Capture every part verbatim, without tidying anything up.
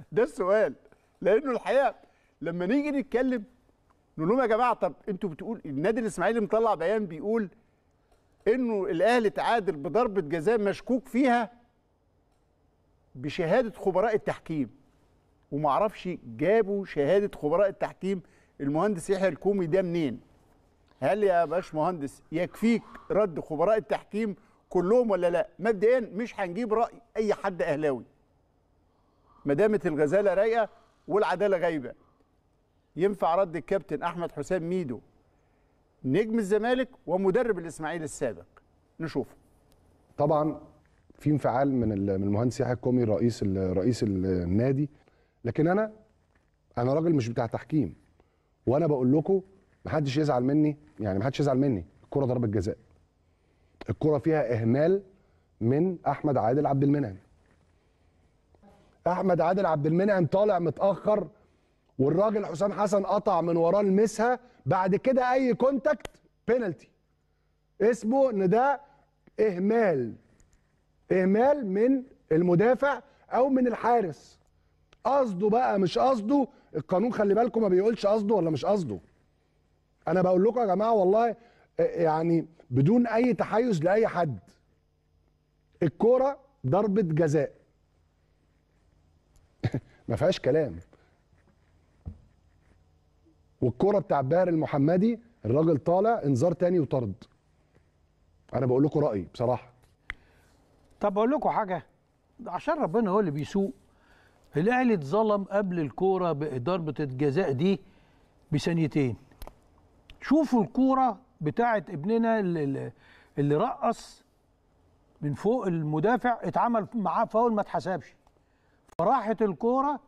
ده السؤال. لانه الحقيقه لما نيجي نتكلم نقول لهم يا جماعه طب انتوا بتقول النادي الاسماعيلي مطلع بيان بيقول انه الاهلي تعادل بضربه جزاء مشكوك فيها بشهاده خبراء التحكيم، وما اعرفش جابوا شهاده خبراء التحكيم المهندس يحيى الكومي ده منين؟ هل يا باش مهندس يكفيك رد خبراء التحكيم كلهم ولا لا؟ مبدئيا مش هنجيب راي اي حد اهلاوي ما دامت الغزاله رايقه والعداله غايبه. ينفع رد الكابتن احمد حسام ميدو نجم الزمالك ومدرب الاسماعيلي السابق. نشوفه. طبعا في انفعال من من المهندس يحيى الكومي رئيس رئيس النادي، لكن انا انا راجل مش بتاع تحكيم، وانا بقول لكم محدش يزعل مني، يعني محدش يزعل مني. الكره ضربه جزاء، الكره فيها اهمال من احمد عادل عبد المنعم. احمد عادل عبد المنعم طالع متاخر والراجل حسام حسن قطع من وراه المسها، بعد كده اي كونتاكت بينالتي، اسمه ان ده اهمال اهمال من المدافع او من الحارس. قصده بقى مش قصده، القانون خلي بالكم ما بيقولش قصده ولا مش قصده. انا بقول لكم يا جماعه والله يعني بدون اي تحيز لاي حد، الكوره ضربه جزاء ما فيهاش كلام. والكوره بتاع باهر المحمدي الراجل طالع انذار تاني وطرد. انا بقول لكم رايي بصراحه. طب اقول لكم حاجه عشان ربنا هو اللي بيسوق. الاهلي اتظلم قبل الكوره بضربه الجزاء دي بثانيتين. شوفوا الكوره بتاعه ابننا اللي, اللي رقص من فوق المدافع، اتعمل معاه فاول ما اتحسبش، فراحت الكوره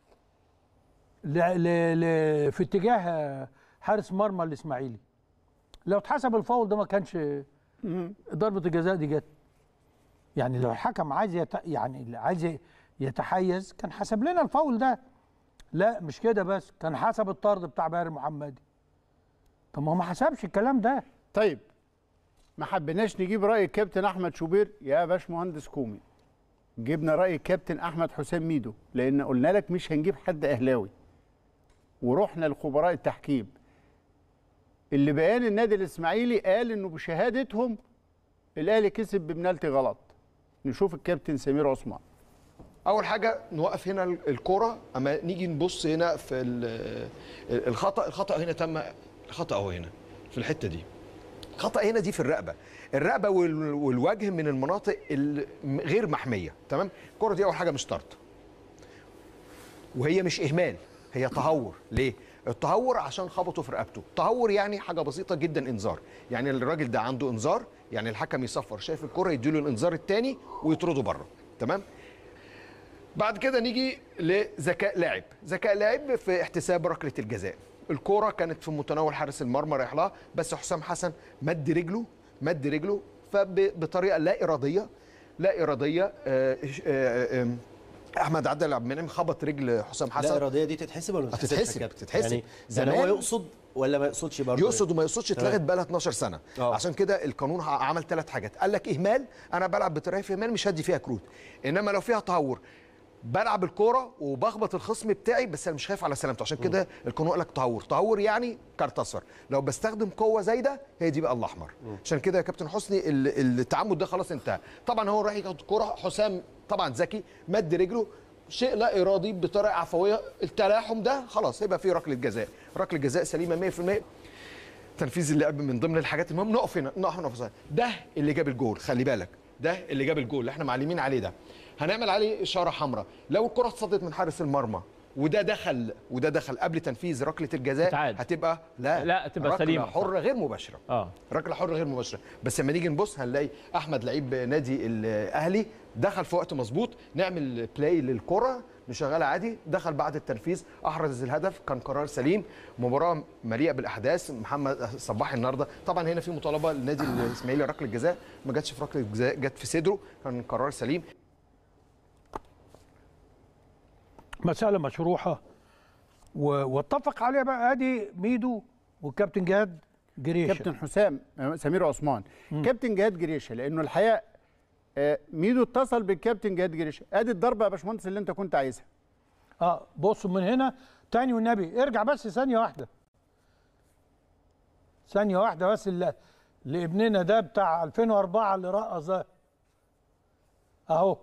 ل... ل... ل... في اتجاه حارس مرمى الاسماعيلي. لو اتحسب الفاول ده ما كانش ضربه الجزاء دي جت. يعني لو الحكم عايز يت... يعني عايز يتحيز كان حسب لنا الفاول ده. لا مش كده، بس كان حسب الطرد بتاع باهر المحمدي. طب ما هو ما حسبش الكلام ده. طيب ما حبيناش نجيب راي الكابتن احمد شوبير يا باش مهندس كومي، جبنا راي الكابتن احمد حسام ميدو، لان قلنا لك مش هنجيب حد اهلاوي، ورحنا لخبراء التحكيم اللي بيان النادي الاسماعيلي قال انه بشهادتهم الاهلي كسب ببنالتي غلط. نشوف الكابتن سمير عثمان. اول حاجه نوقف هنا الكوره، اما نيجي نبص هنا في الخطا. الخطا هنا تم، الخطا اهو هنا في الحته دي. الخطا هنا دي في الرقبه. الرقبه والوجه من المناطق الغير محميه. تمام. الكوره دي اول حاجه مش طرد، وهي مش اهمال، هي تهور. ليه؟ التهور عشان خبطوا في رقبته. تهور يعني حاجه بسيطه جدا، انذار. يعني الراجل ده عنده انذار، يعني الحكم يصفر شايف الكره يديله الانذار الثاني ويطرده بره. تمام. بعد كده نيجي لذكاء لاعب. ذكاء لاعب في احتساب ركله الجزاء. الكوره كانت في متناول حارس المرمى رايح لها، بس حسام حسن مد رجله مد رجله فبطريقه لا اراديه لا اراديه آآ آآ احمد عادل عبد المنعم خبط رجل حسام حسن. لا اراديه دي تتحسب ولا ما تتحسب؟ تتحسب. يعني زمان هو يقصد ولا ما يقصدش برضه؟ يقصد وما يقصدش. اتلغت بقى لها اتناشر سنه. أوه. عشان كده القانون عمل ثلاث حاجات. قال لك اهمال، انا بلعب بطريقه في اهمال مش هدي فيها كروت. انما لو فيها تهور بلعب الكوره وبخبط الخصم بتاعي بس انا مش خايف على سلامته. عشان كده القانون قال لك تهور. تهور يعني كارت اصفر. لو بستخدم قوه زايده هي دي بقى الاحمر. عشان كده يا كابتن حسني التعمد ده خلاص انتهى. طبعا هو راح ياخد الكوره، حسام طبعا ذكي مد رجله شيء لا ارادي بطريقه عفويه. التلاحم ده خلاص هيبقى فيه ركله جزاء. ركله جزاء سليمه مية في المية. تنفيذ اللعب من ضمن الحاجات المهم. نقف هنا نقف هنا. ده اللي جاب الجول، خلي بالك ده اللي جاب الجول اللي احنا معلمين عليه. ده هنعمل عليه اشاره حمراء. لو الكره اتصدت من حارس المرمى وده دخل وده دخل قبل تنفيذ ركله الجزاء تعاد. هتبقى لا لا تبقى سليمه، ركله حره غير مباشره. اه ركله حره غير مباشره. بس لما نيجي نبص هنلاقي احمد لعيب نادي الاهلي دخل في وقت مظبوط. نعمل بلاي للكره نشغلها عادي، دخل بعد التنفيذ احرز الهدف، كان قرار سليم. مباراه مليئه بالاحداث. محمد صباحي النهارده طبعا هنا في مطالبه للنادي الاسماعيلي ركله جزاء، ما جاتش في ركله جزاء، جت في صدره، كان قرار سليم. مساله مشروحه واتفق عليها بقى ادي ميدو والكابتن جهاد جريشه. كابتن حسام سمير عثمان. م. كابتن جهاد جريشه، لانه الحقيقه ميدو اتصل بالكابتن جهاد جريشه. ادي الضربه يا باشمهندس اللي انت كنت عايزها. اه بصوا من هنا تاني والنبي ارجع بس ثانيه واحده ثانيه واحده بس اللي لابننا ده بتاع ألفين وأربعة اللي رقص ده اهو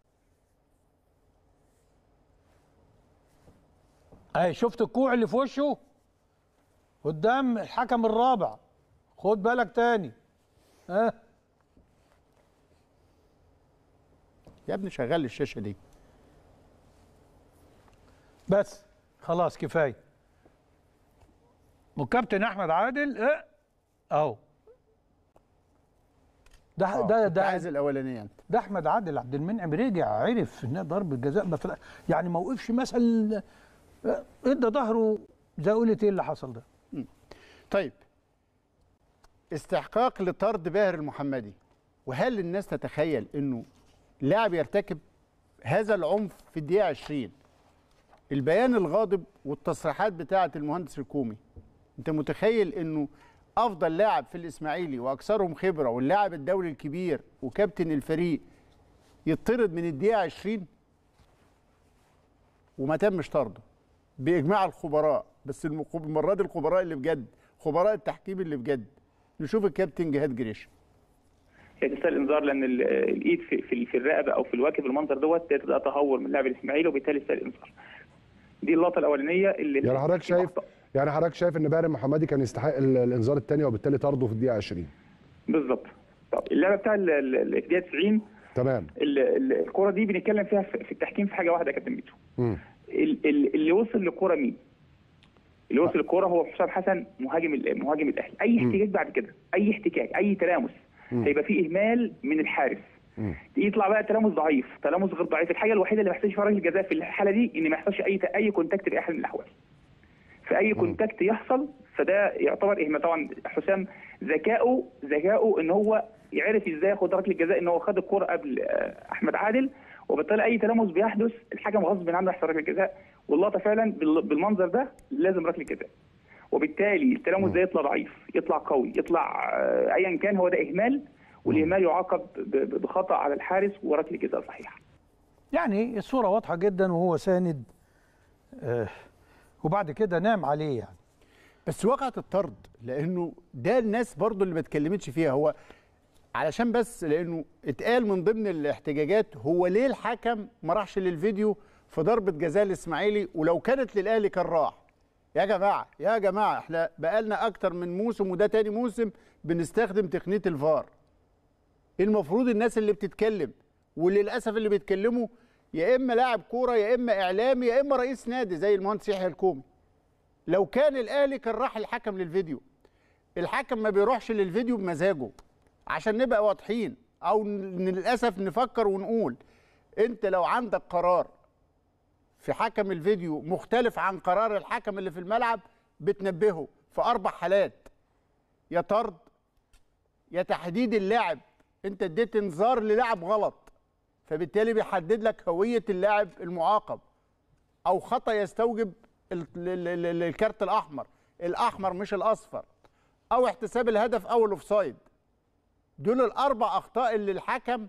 اهي شفت الكوع اللي في وشه قدام الحكم الرابع. خد بالك تاني ها. يا ابني شغال الشاشه دي بس خلاص كفايه. والكابتن احمد عادل اه اهو ده ده ده عايز الاولانيه انت. ده احمد عادل عبد المنعم رجع عرف ان ضربه جزاء بفلا يعني ما وقفش مثلا ادى ظهره زي قلت ايه اللي حصل ده. طيب استحقاق لطرد باهر المحمدي، وهل الناس تتخيل انه لاعب يرتكب هذا العنف في الدقيقه عشرين؟ البيان الغاضب والتصريحات بتاعه المهندس الكومي، انت متخيل انه افضل لاعب في الاسماعيلي واكثرهم خبره واللاعب الدولي الكبير وكابتن الفريق يطرد من الدقيقه عشرين وما تمش طرده باجماع الخبراء؟ بس المره دي الخبراء اللي بجد، خبراء التحكيم اللي بجد. نشوف الكابتن جهاد جريشه. هي تستاهل انذار لان الايد في في, في الرقبه او في الوجه بالمنظر دوت ده تهور من لاعب الاسماعيلي وبالتالي تستاهل انذار. دي اللقطه الاولانيه اللي يعني حضرتك شايف يعني حضرتك شايف ان باهر المحمدي كان يستحق الانذار الثاني وبالتالي طرده في الدقيقه عشرين. بالظبط. طب اللعبه بتاع الدقيقه تسعين تمام. الكره دي بنتكلم فيها في التحكيم في حاجه واحده يا كابتن ميدو. اللي وصل للكره مين؟ اللي وصل للكره هو حسام حسن مهاجم مهاجم الاهلي. اي احتكاك بعد كده، اي احتكاك، اي تلامس هيبقى فيه اهمال من الحارس. مم. يطلع بقى تلامس ضعيف، تلامس غير ضعيف. الحاجه الوحيده اللي ما يحصلش فيها ركله جزاء في الحاله دي ان ما يحصلش اي اي كونتاكت باي حال من الاحوال. في اي كونتاكت يحصل فده يعتبر اهمال. طبعا حسام ذكائه ذكائه ان هو يعرف ازاي ياخد ركله جزاء، ان هو خد الكوره قبل احمد عادل، وبالتالي اي تلامس بيحدث الحكم غصب عنه يحصل ركله جزاء. واللقطه فعلا بالمنظر ده لازم ركله جزاء، وبالتالي التلامس ده يطلع ضعيف، يطلع قوي، يطلع ايا كان، هو ده اهمال، والاهمال يعاقب بخطا على الحارس وركله جزاء صحيحه. يعني الصوره واضحه جدا وهو ساند آه وبعد كده نام عليه يعني. بس وقعت الطرد لانه ده الناس برضو اللي ما اتكلمتش فيها، هو علشان بس لانه اتقال من ضمن الاحتجاجات هو ليه الحكم ما راحش للفيديو في ضربه جزاء الاسماعيلي، ولو كانت للاهلي كان راح. يا جماعه يا جماعه احنا بقالنا اكتر من موسم وده تاني موسم بنستخدم تقنيه الفار. المفروض الناس اللي بتتكلم وللاسف اللي بيتكلموا يا اما لاعب كوره يا اما اعلامي يا اما رئيس نادي زي المهندس يحيى الكومي. لو كان الاهلي كان راح الحكم للفيديو. الحكم ما بيروحش للفيديو بمزاجه، عشان نبقى واضحين، او للاسف نفكر ونقول انت لو عندك قرار في حكم الفيديو مختلف عن قرار الحكم اللي في الملعب بتنبهه في اربع حالات: يا طرد، يا تحديد اللاعب، انت اديت انذار للاعب غلط فبالتالي بيحدد لك هويه اللاعب المعاقب، او خطا يستوجب الكارت الاحمر، الاحمر مش الاصفر، او احتساب الهدف او الاوفسايد. دول الاربع اخطاء اللي الحكم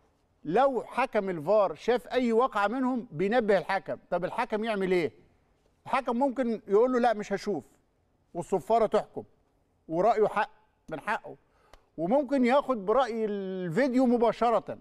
لو حكم الفار شاف اي واقعه منهم بينبه الحكم. طب الحكم يعمل ايه؟ الحكم ممكن يقول له لا مش هشوف والصفاره تحكم ورايه حق من حقه، وممكن ياخد براي الفيديو مباشره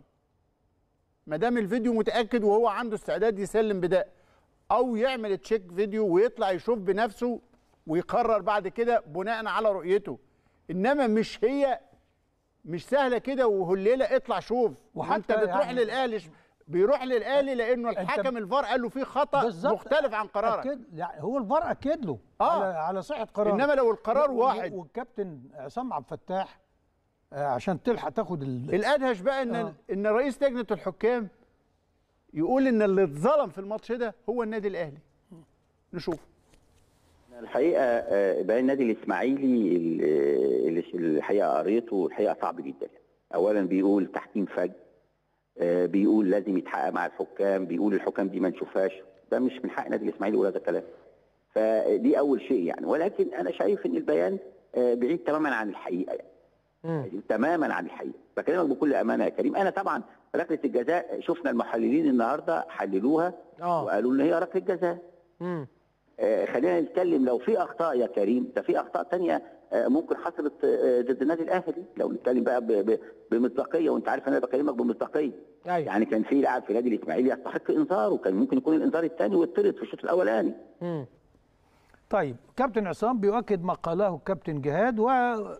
ما دام الفيديو متاكد وهو عنده استعداد يسلم بده، او يعمل تشيك فيديو ويطلع يشوف بنفسه ويقرر بعد كده بناء على رؤيته. انما مش هي مش سهله كده وهليله اطلع شوف. وانت بتروح يعني للاهلي، بيروح للاهلي لانه الحكم الفار قال له في خطا مختلف عن قرارك. أكد يعني هو الفار اكد له آه. على على صحه قراره. انما لو القرار واحد والكابتن عصام عبد الفتاح آه عشان تلحق تاخد ال... الادهش بقى ان آه. ان رئيس لجنه الحكام يقول ان اللي اتظلم في الماتش ده هو النادي الاهلي. نشوف. الحقيقه بيان النادي الاسماعيلي اللي الحقيقه قريته الحقيقه صعب جدا. اولا بيقول تحكيم فج، بيقول لازم يتحقق مع الحكام، بيقول الحكام دي ما نشوفهاش. ده مش من حق النادي الاسماعيلي يقول هذا الكلام. فدي اول شيء يعني، ولكن انا شايف ان البيان بعيد تماما عن الحقيقه يعني. تماما عن الحقيقه. بكلمك بكل امانه يا كريم. انا طبعا ركله الجزاء شفنا المحللين النهارده حللوها اه وقالوا ان هي ركله جزاء. امم آه خلينا نتكلم لو في اخطاء يا كريم، ده في اخطاء ثانيه آه ممكن حصلت آه ضد النادي الاهلي لو نتكلم بقى ب- ب- بمصداقيه، وانت عارف انا بكلمك بمصداقيه. ايوه يعني كان في لاعب في النادي الاسماعيلي يستحق انذار، وكان ممكن يكون الانذار الثاني ويطرد في الشوط الاولاني. امم طيب كابتن عصام بيؤكد ما قاله الكابتن جهاد و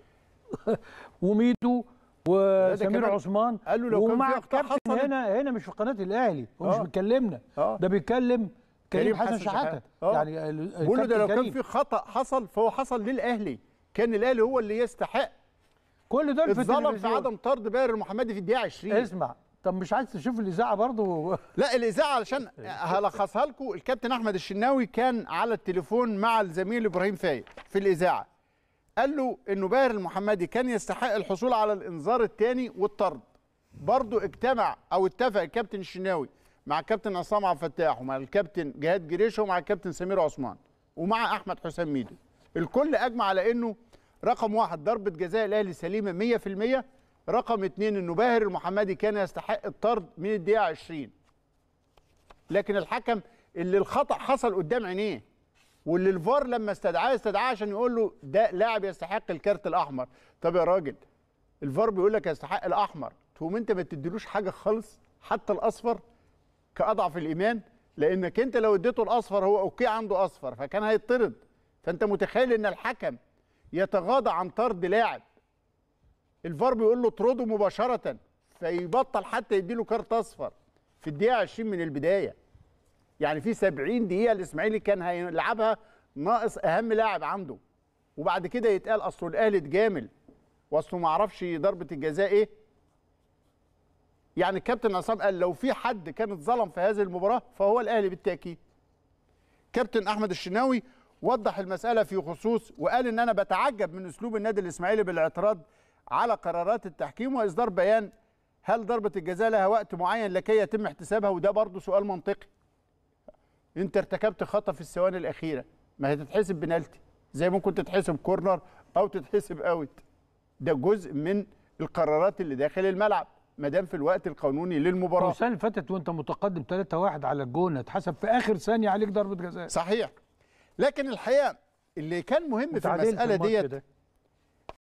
وميدو وسمير كمان عثمان. قال له لو كان ومع في أخطاء الكابتن حصلت. هنا هنا مش في قناه الاهلي، هو مش آه. بيكلمنا، آه. ده بيتكلم كريم حسن شحاته. آه. يعني ال- بقول له ده لو الكابتن كان كريم. في خطا حصل فهو حصل للاهلي، كان الاهلي هو اللي يستحق. كل دول في اتظلم في التلفزيون. عدم طرد باهر المحمدي في الدقيقه عشرين. اسمع، طب مش عايز تشوف الاذاعه برضو؟ لا الاذاعه علشان هلخصها لكم. الكابتن احمد الشناوي كان على التليفون مع الزميل ابراهيم فايق في الاذاعه، قال له انه باهر المحمدي كان يستحق الحصول على الانذار الثاني والطرد. برضه اجتمع او اتفق الكابتن الشناوي مع الكابتن عصام عبد الفتاح ومع الكابتن جهاد جريشه ومع الكابتن سمير عثمان ومع احمد حسام ميدو. الكل اجمع على انه رقم واحد ضربه جزاء الاهلي سليمه مية في المية، رقم اثنين انه باهر المحمدي كان يستحق الطرد من الدقيقه عشرين. لكن الحكم اللي الخطا حصل قدام عينيه واللي الفار لما استدعاه استدعاه عشان يقول له ده لاعب يستحق الكارت الاحمر. طب يا راجل الفار بيقول لك يستحق الاحمر، تقوم انت ما تديلوش حاجه خالص حتى الاصفر كاضعف الايمان؟ لانك انت لو اديته الاصفر هو اوكي عنده اصفر فكان هيطرد. فانت متخيل ان الحكم يتغاضى عن طرد لاعب الفار بيقول له اطرده مباشره فيبطل حتى يديله كارت اصفر في الدقيقه عشرين من البدايه؟ يعني في سبعين دقيقه الاسماعيلي كان هيلعبها ناقص اهم لاعب عنده، وبعد كده يتقال اصله الاهلي اتجامل واصله ما عرفش ضربه الجزاء ايه. يعني الكابتن عصام قال لو في حد كان اتظلم في هذه المباراه فهو الاهلي بالتاكيد. كابتن احمد الشناوي وضح المساله في خصوص وقال ان انا بتعجب من اسلوب النادي الاسماعيلي بالاعتراض على قرارات التحكيم واصدار بيان هل ضربه الجزاء لها وقت معين لكي يتم احتسابها، وده برضه سؤال منطقي. انت ارتكبت خطا في الثواني الاخيره، ما هي تتحسب بنالتي زي ممكن تتحسب كورنر او تتحسب اوت. ده جزء من القرارات اللي داخل الملعب ما دام في الوقت القانوني للمباراه. السنه اللي فاتت وانت متقدم ثلاثة واحد على الجونه اتحسب في اخر ثانيه عليك ضربه جزاء. صحيح. لكن الحقيقه اللي كان مهم في متعادلين في المساله الماتش ديت ده.